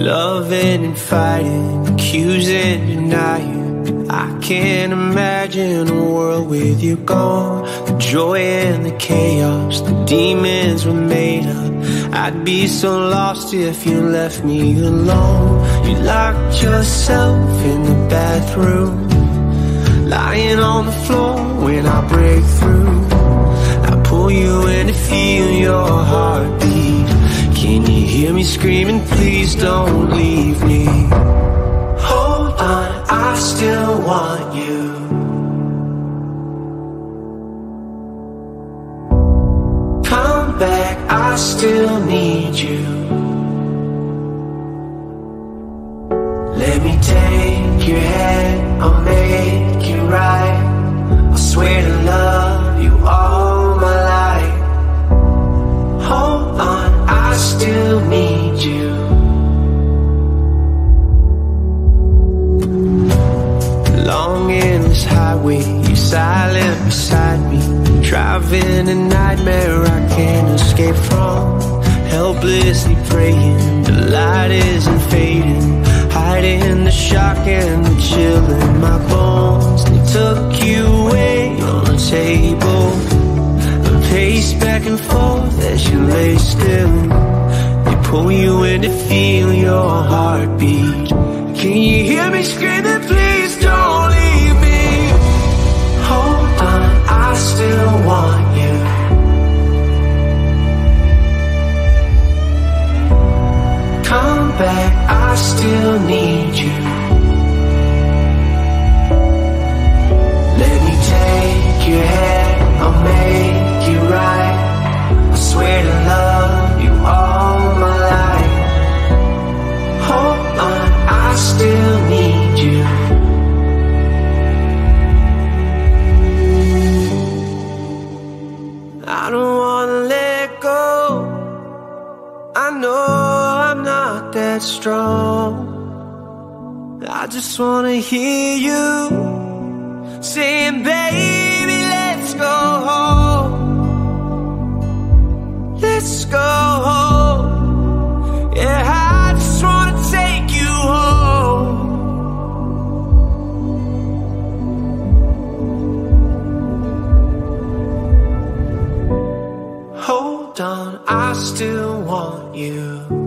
Loving and fighting, accusing, denying. I can't imagine a world with you gone. The joy and the chaos, the demons were made up. I'd be so lost if you left me alone. You locked yourself in the bathroom, lying on the floor when I break through. I pull you in to feel your heartbeat. Can you hear me screaming, please don't leave me? Hold on, I still want you. Come back, I still need you. Let me take your hand, I'll make it right. I swear to love you all my life. Hold on, I still need you. Long endless highway, you silent beside me. Driving a nightmare I can't escape from. Helplessly praying, the light isn't fading. Hiding the shock and the chill in my bones. They took you away on the table. I pace back and forth as you lay still. They pull you in to feel your heartbeat. Can you hear me screaming, please don't leave me? Hold on, I still want you. Come back, I still need you. Let me take your hand, I'll make it right. I swear to love you all my life. Hold on, I still need you. I don't wanna let go. I know I'm not that strong. I just wanna hear you saying, baby, let's go home. Let's go home. Yeah, I just wanna take you home. Hold on, I still want you.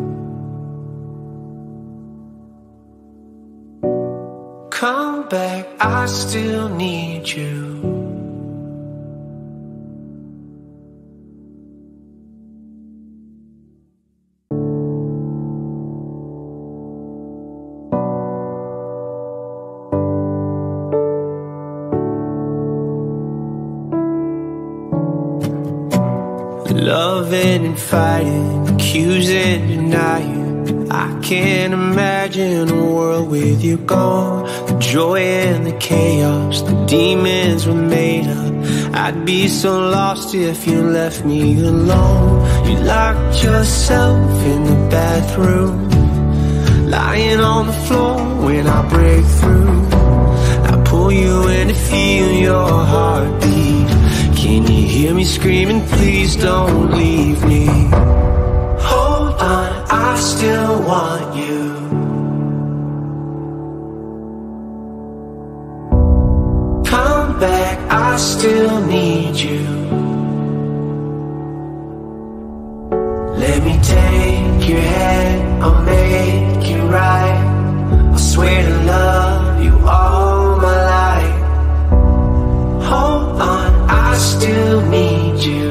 Come back, I still need you. Loving and fighting, accusing, denying. I can't imagine a world with you gone. The joy and the chaos, the demons were made up. I'd be so lost if you left me alone. You locked yourself in the bathroom, lying on the floor when I break through. I pull you in to feel your heartbeat. Can you hear me screaming, please don't leave me? Hold on, I still want you. Come back, I still need you. Let me take your hand, I'll make it right. I swear to love you all my life. Hold on, I still need you.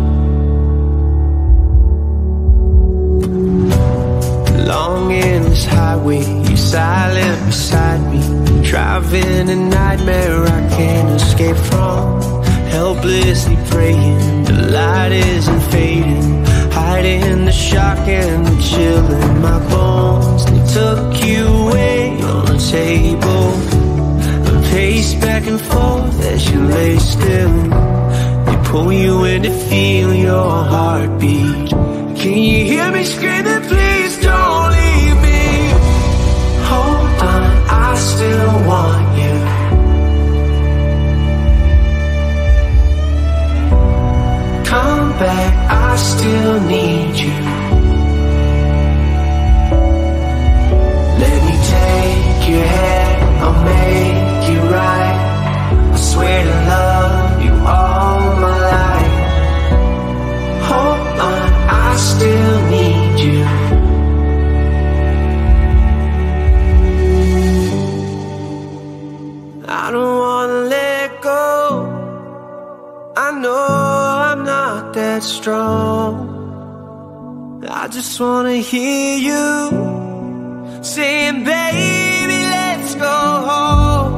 Long endless highway, you silent beside me. Driving a nightmare I can't escape from. Helplessly praying, the light isn't fading. Hiding the shock and the chill in my bones. They took you away on the table. I pace back and forth as you lay still. They pull you in to feel your heartbeat. Can you hear me screaming, please don't leave me? Hold on, I still want you. Come back, I still need you. that strong. I just wanna hear you saying, baby, let's go home.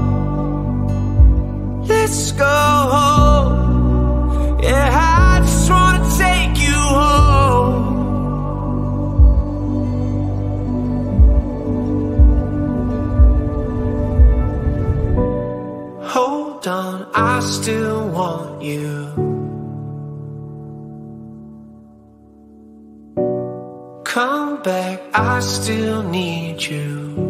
Let's go home. Yeah, I just wanna take you home. Hold on, I still want you. Come back, I still need you.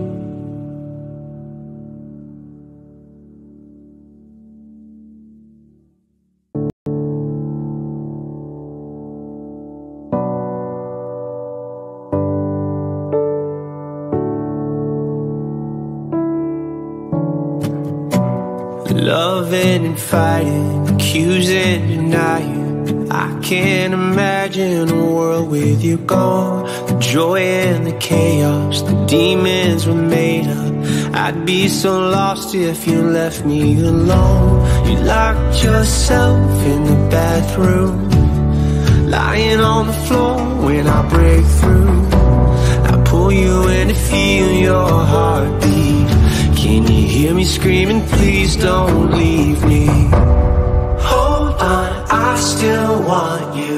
Loving and fighting, accusing, denying. I can't imagine a world with you gone. The joy and the chaos, the demons were made up. I'd be so lost if you left me alone. You locked yourself in the bathroom, lying on the floor when I break through. I pull you in to feel your heartbeat. Can you hear me screaming, please don't leave me? Hold on, I still want you.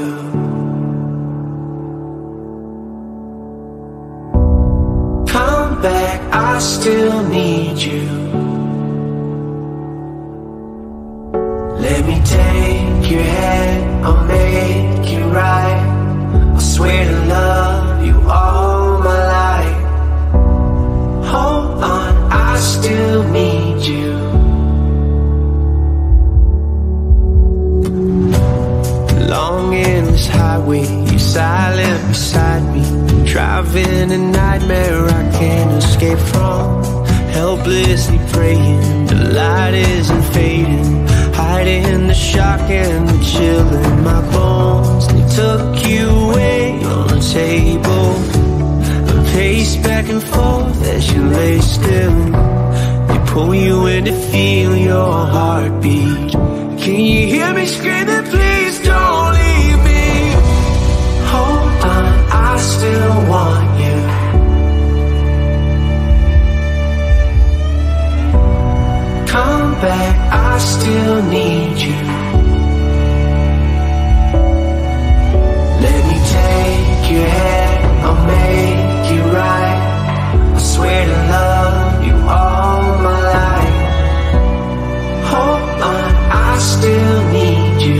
Come back, I still need you. Let me take your hand, I'll make you right. I swear to love you all my life. Hold on, I still need you. Long endless highway, you're silent beside me. Driving a nightmare I can't escape from. Helplessly praying, the light isn't fading. Hiding the shock and the chill in my bones. They took you away on the table. I pace back and forth as you lay still. They pull you in to feel your heartbeat. Can you hear me screaming, please don't leave me? Hold on, I still want you. Come back, I still need you. Let me take your hand, I'll make you right. I swear to love you all my life. Hold on, I still need you.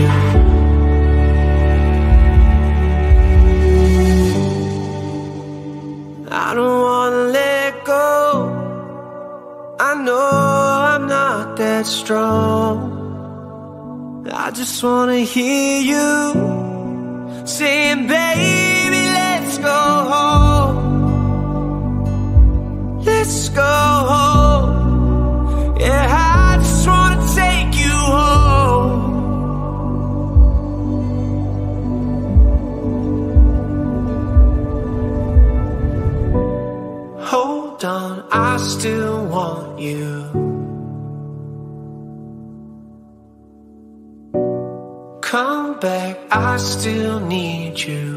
I don't wanna let go. I know I'm not that strong. I just wanna hear you saying, baby, let's go home. Let's go home. Yeah, I just wanna take you home. Hold on, I still want you. Come back, I still need you.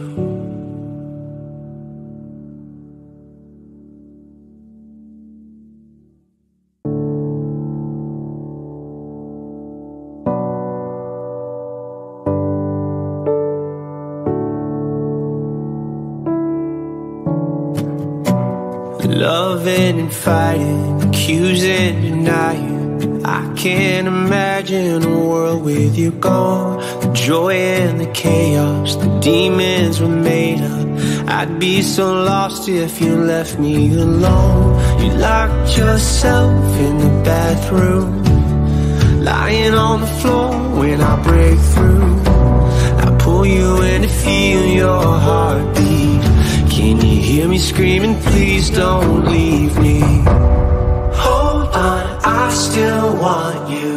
Loving and fighting, accusing, denying. I can't imagine a world with you gone. The joy and the chaos, the demons were made up. I'd be so lost if you left me alone. You locked yourself in the bathroom, lying on the floor when I break through. I pull you in to feel your heartbeat. Can you hear me screaming, please don't leave me? Hold on, I still want you.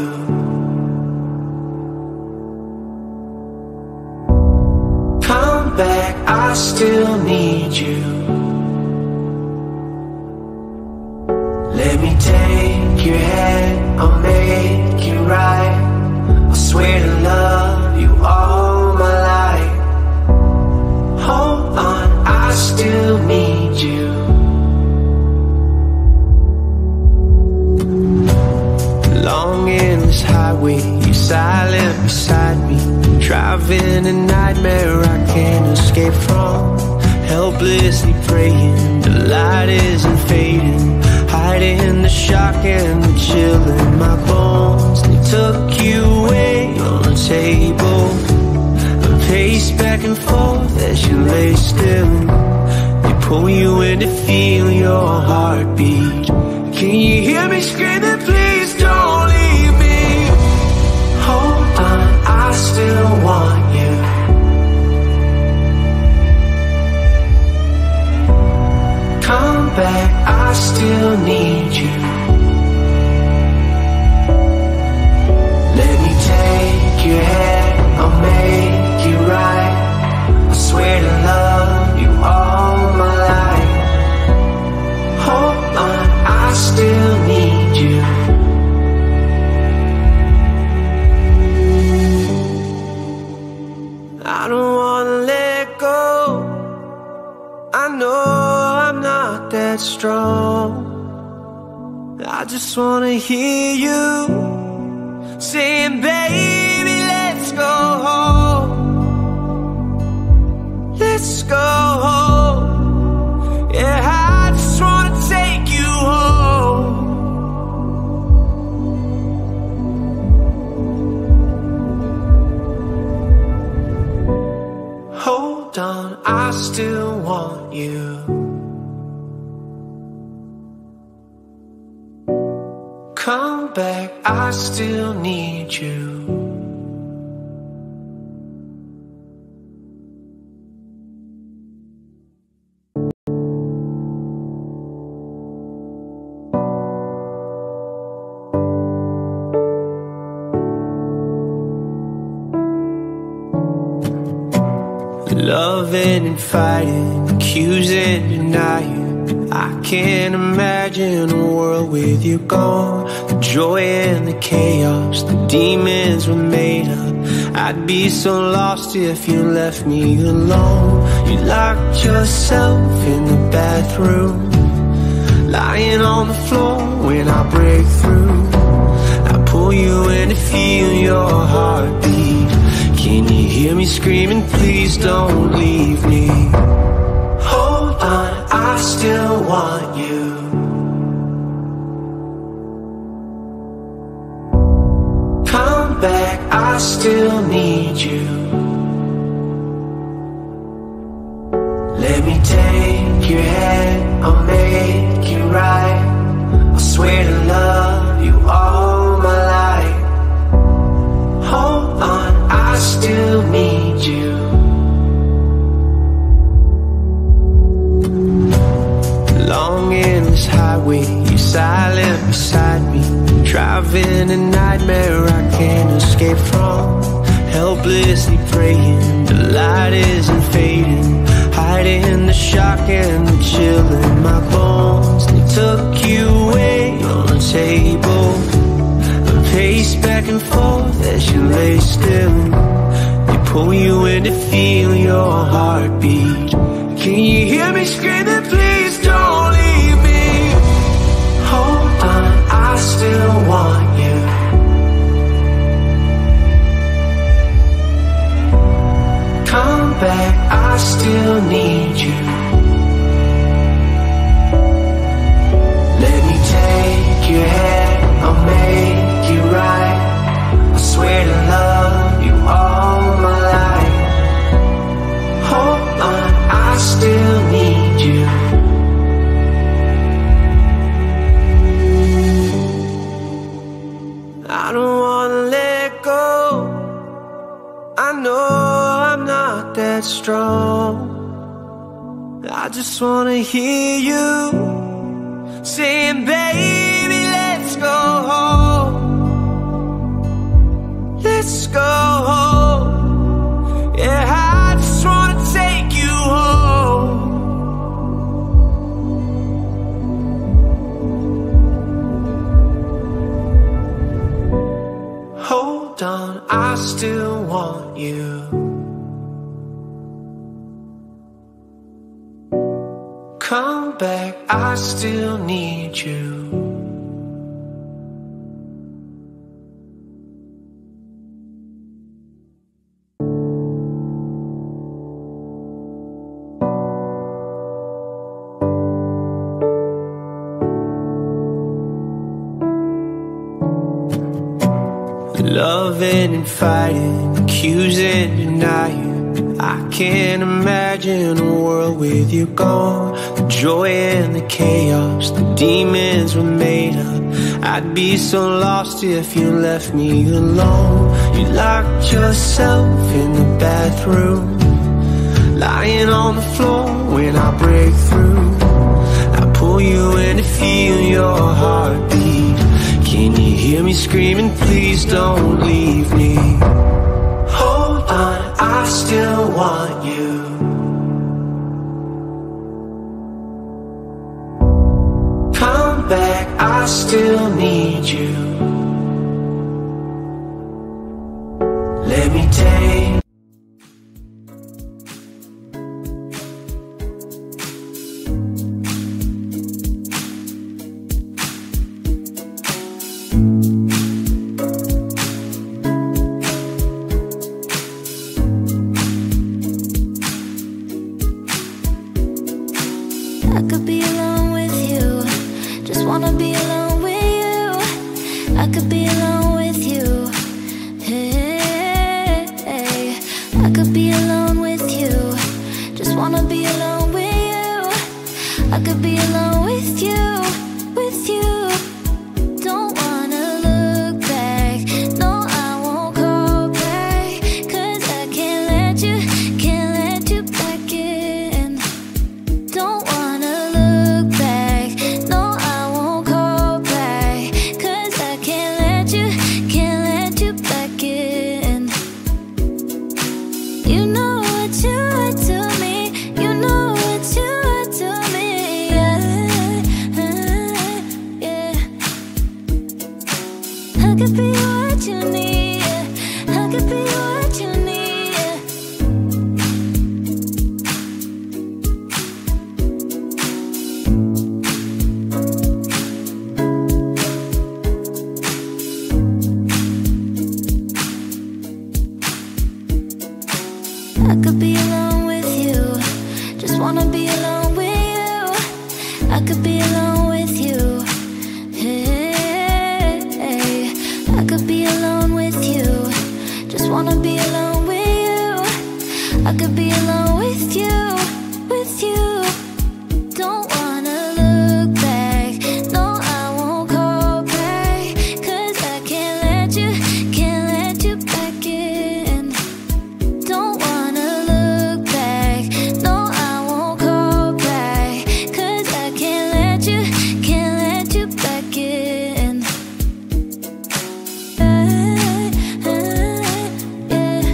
Come back, I still need you. Let me take your hand, I'll make you right. I swear to love you all my life. highway, you silent beside me, driving a nightmare I can't escape from. Helplessly praying, the light isn't fading, hiding the shock and the chill in my bones. They took you away on the table, I pace back and forth as you lay still. They pull you in to feel your heartbeat. Can you hear me screaming, please don't leave me? Hold on, I still want you. Come back, I still need you. Let me take your hand, I'll make you right. I swear to love you all my life. Hold on, I still need you. I don't wanna let go. I know I'm not that strong. I just wanna hear you saying, baby, let's go home. Let's go home. Yeah, I just wanna take you home. Hold on, I still want you. Come back, I still need you. Loving and fighting, accusing, denying. I can't imagine a world with you gone. The joy and the chaos, the demons were made up. I'd be so lost if you left me alone. You locked yourself in the bathroom, lying on the floor when I break through. I pull you in to feel your heartbeat. Can you hear me screaming, please don't leave me? Hold on, I still want you. Come back, I still need you. Let me take your hand, I'll make you right. I swear to love you all my life. Hold on, I still need you. Long endless highway, you silent beside me, driving a nightmare I can't escape from. Helplessly praying, the light isn't fading, hiding the shock and the chill in my bones. They took you away on the table, I pace back and forth as you lay still. They pull you in to feel your heartbeat. Can you hear me screaming, please don't leave me? Hold on, I still want you. Come back, I still need you. Let me take your hand, I'll make you right. I swear to love you all my life. Hold on, I still need you. I don't wanna let go. I know I'm not that strong. I just wanna hear you saying, baby, let's go home. Let's go home. Yeah, I just wanna take you home. Hold on, I still want you. Come back, I still need you. Loving and fighting, accusing, denying. I can't imagine a world with you gone. The joy and the chaos, the demons were made up. I'd be so lost if you left me alone. You locked yourself in the bathroom, lying on the floor when I break through. I pull you in to feel your heartbeat. Can you hear me screaming, please don't leave me? Hold on, I still want you. Come back, I still need you. Let me take I could be alone with you, just wanna be alone with you. I could be alone with you, hey, hey. I could be alone with you, just wanna be alone with you. I could be alone with you, with you. Don't wanna look back, no I won't call back, 'cause I can't let you back in. Don't wanna look back, no I won't call back, 'cause I can't let you back in. You know what you are to me, you know what you are to me, yeah, yeah. I could be what you need, yeah. I could be what you need, yeah. I could be alone with you, just wanna be alone with you. I could be alone with you, hey, hey. I could be alone with you, just wanna be alone with you. I could be alone with you, with you. Don't wanna look back, no I won't call back, 'cause I can't let you back in. Don't wanna look back, no I won't call back, 'cause I can't let you back in. Yeah.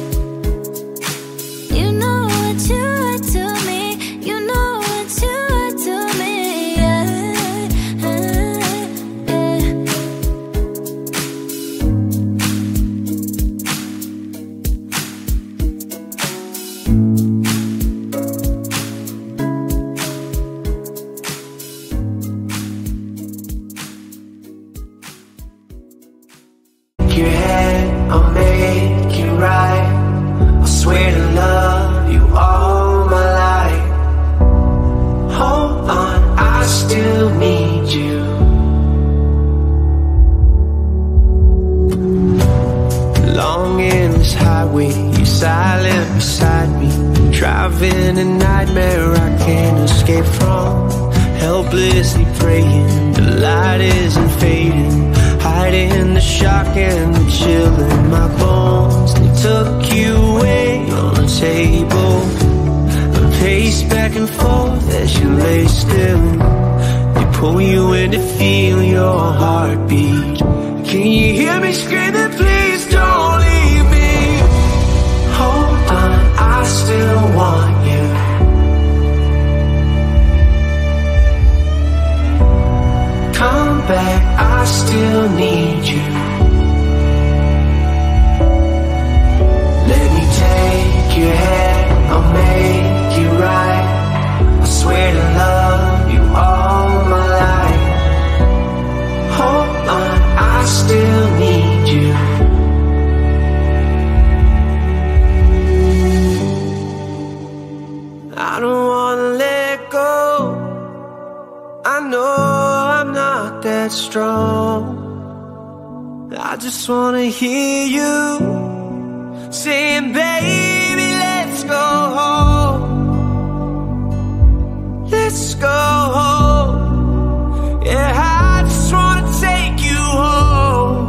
You know what you are to me, you know what you are to me, yeah, yeah. your head, I'll make you right. I swear to love you all my life. Hold on, I still need you. Along in this highway, you're silent beside me. Driving a nightmare I can't escape from. Helplessly praying, the light isn't fading. Hiding the shock and the chill in my bones. They took you away on the table. I pace back and forth as you lay still. They pull you in to feel your heartbeat. Can you hear me screaming, please don't leave me? Hold on, I still want you. Come back, I still need you. Let me take your hand, I'll make you right. I swear to love you all my life. Hold on, I still need you. I don't wanna let go. I know I'm not that strong. I just wanna hear you saying, baby, let's go home. Let's go home. Yeah, I just wanna take you home.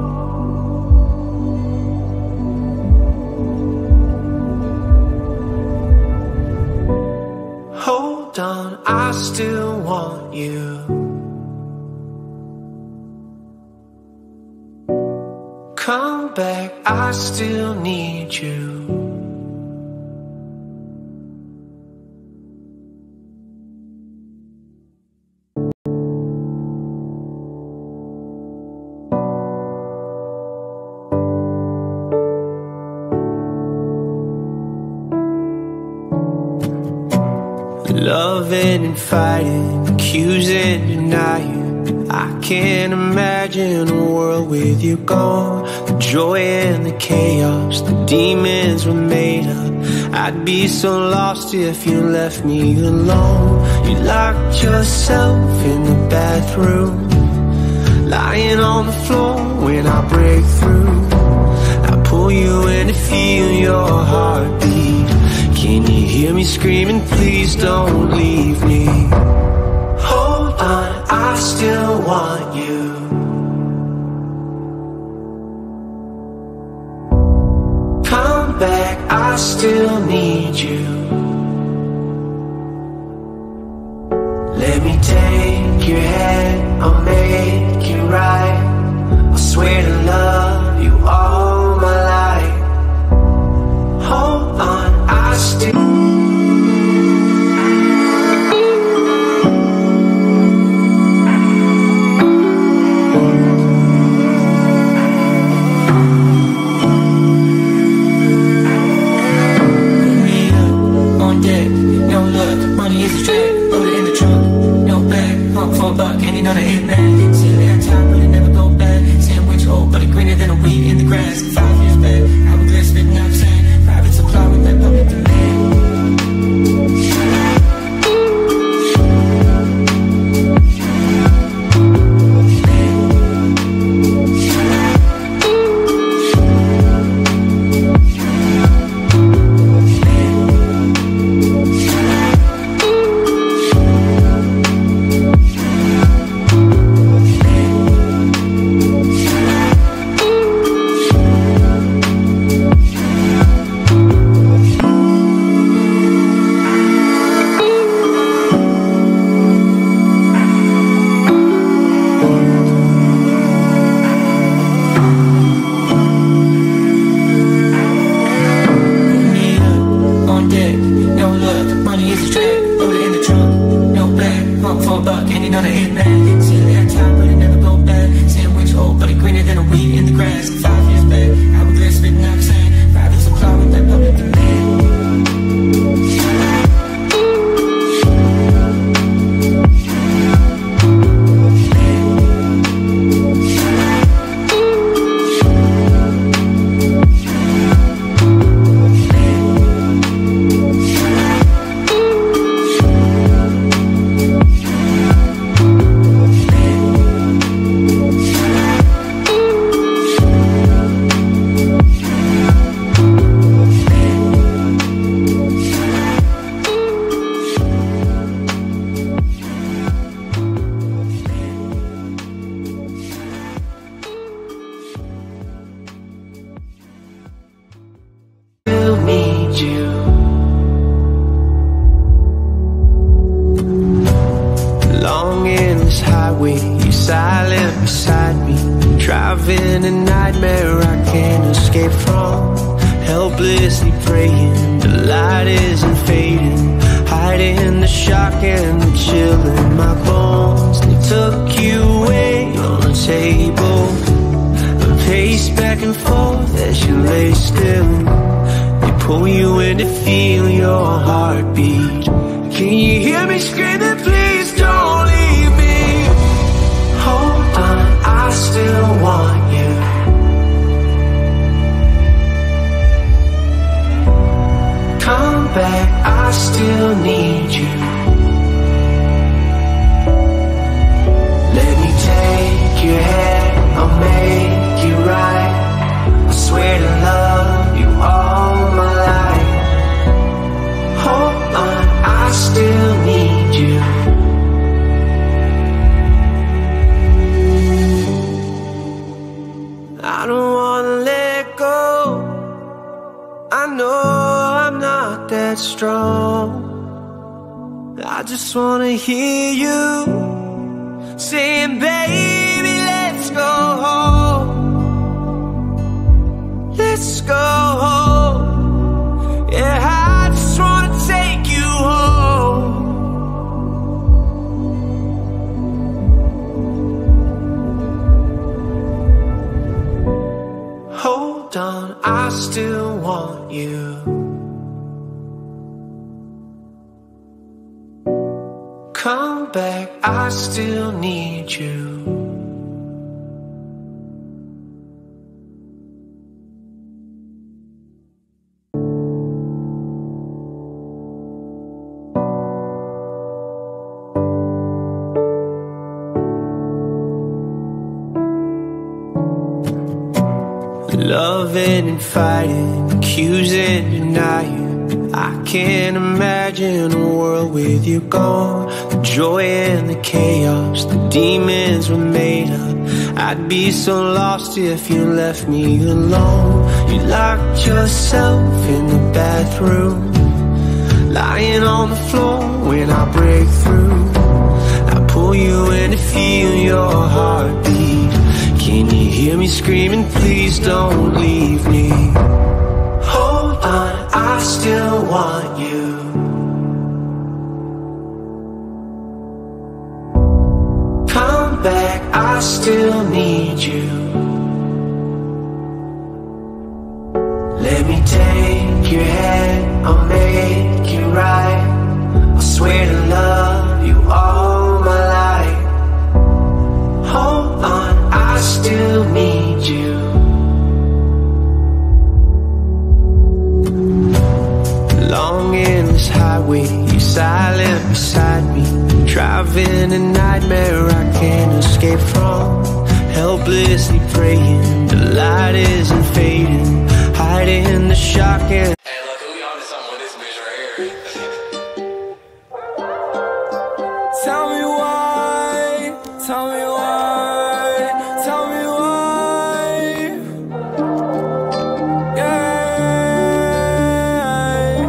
Hold on, I still want you. Come back, I still need you. Loving and fighting, accusing, denying. I can't imagine a world with you gone. The joy and the chaos, the demons were made up. I'd be so lost if you left me alone. You locked yourself in the bathroom, lying on the floor when I break through. I pull you in to feel your heartbeat. Can you hear me screaming, please don't leave me? Hold on, I still want you. Come back, I still need you. Let me take your hand, I'll make it right. I swear to love you all my life. Hold on, I still. And you know the hit man. See you every time, but it never go back. Sandwich old, but it greener than a weed in the grass. 5 years back, I was glad spitting out saying private supply with that public demand. silent beside me, driving a nightmare I can't escape from. Helplessly praying, the light isn't fading, hiding the shock and the chill in my bones. They took you away on the table, I pace back and forth as you lay still. They pull you in to feel your heartbeat. Can you hear me screaming, please don't leave me? Hold on, I still want you. Come back, I still need you. Let me take your hand, I'll make night strong. I just wanna hear you saying, baby, let's go home. Let's go home. Yeah, I just wanna take you home. Hold on, I still want you. Come back, I still need you. Loving and fighting, accusing, denying. I can't imagine a world with you gone. The joy and the chaos, the demons were made up. I'd be so lost if you left me alone. You locked yourself in the bathroom, lying on the floor when I break through. I pull you in to feel your heartbeat. Can you hear me screaming, please don't leave me? Hold on, I still want you. Come back, I still need you. Let me take your hand, I'll make it right. I swear to love you all my life. Hold on, I still need you. Long endless highway, you silent beside me. Driving a nightmare I can't escape from. Helplessly praying, the light isn't fading. Hiding the shock and hey, look, we on to something with this bitch right here. Tell me why, tell me why, tell me why. Yeah.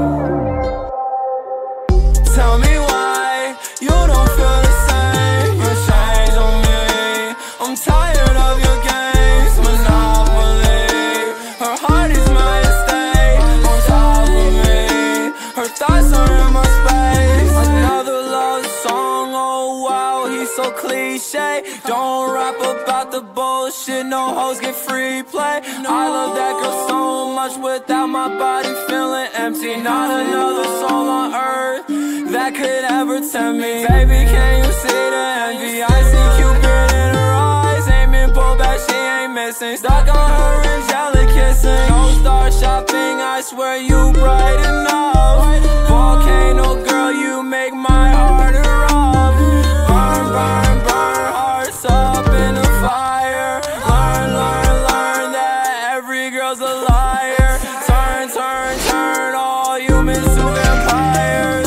Tell me why you don't feel the same. You change on me. I'm tired of your games, monopoly. Her heart is my estate, on top of me. Her thoughts are in my space. Another love song, oh wow, he's so cliche. Don't rap about the bullshit, no hoes get free play. I love that girl so much without my body feeling empty. Not another soul on earth that could ever tempt me. Baby, can you see the envy? I see Cupid in her eyes, aiming pull back, she ain't missing. Stuck on her angelic kissing. No star shopping, I swear you bright enough. Volcano girl, you make my heart erupt. Burn, burn, burn, hearts up in the fire. Learn, learn, learn that every girl's a liar. Turn, turn, turn all humans to vampires.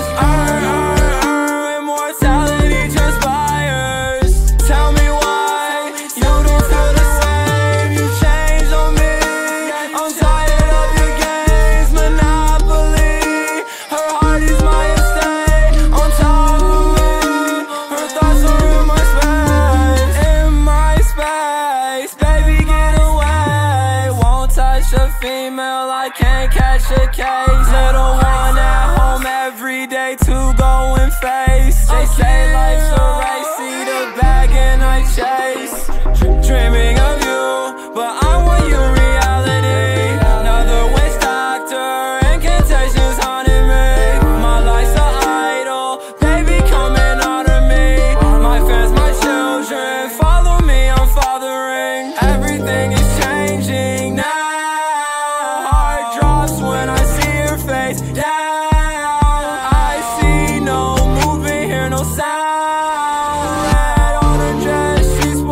Immortality transpires. Tell me why you don't feel the same. You changed on me. I'm tired of your games, monopoly. Her heart is my estate, on top of me. Her thoughts are in my space, in my space. Baby, get away. Won't touch a female, I can't catch a case. Little one at home every day to go and face. They say life's a race, see the bag and I chase. Dreaming of you, but I want your reality. Another witch doctor, incantations haunting me. My life's an idol, baby, come and honor me. My fans, my children, follow me, I'm fathering. Everything is changing now. Heart drops when I see your face. Down, I see no movement, hear no sound. Red on her dress, she's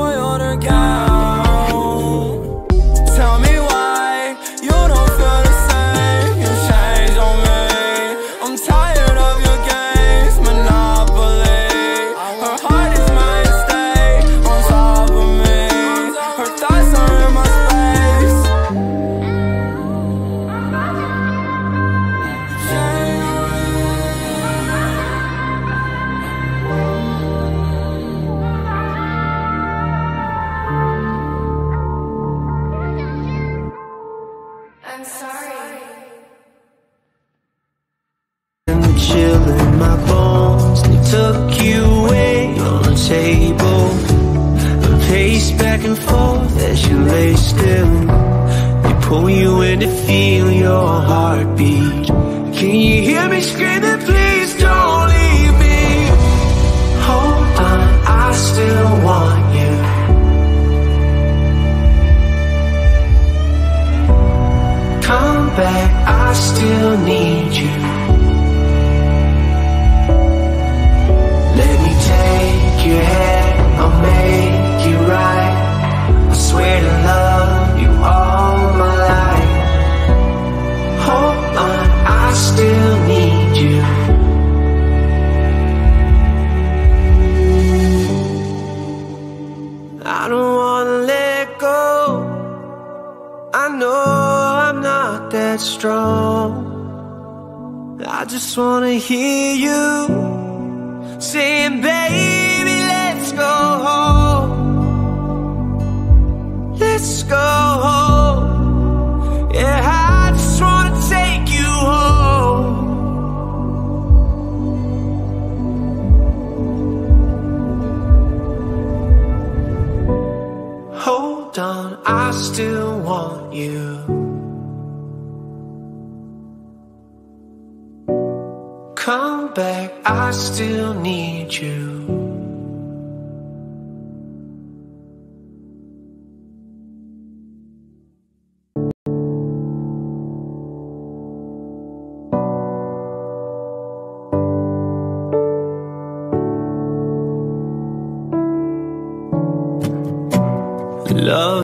look you away on the table, and pace back and forth as you lay still. They pull you in to feel your heartbeat. Can you hear me screaming, please don't leave me? Hold on, I still want you. Come back, I still need you. Let me take your hand, I'll make you right. I swear to love you all my life. Hold on, I still need you. I don't wanna let go. I know I'm not that strong. I just wanna hear you saying, baby, let's go home. Let's go home. Yeah, I just wanna take you home. Hold on, I still want you. Come back, I still need you. Love